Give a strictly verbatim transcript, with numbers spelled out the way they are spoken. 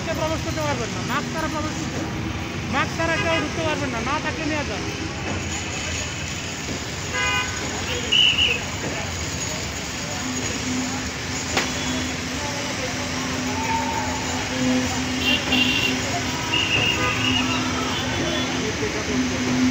কাছে প্রবেশ করতে পারবেন না, মাস্ক ছাড়া প্রবেশ করতে মাস্ক ছাড়া কেউ ঢুকতে পারবেন না, না থাকলে নিয়ে যান। Thank you.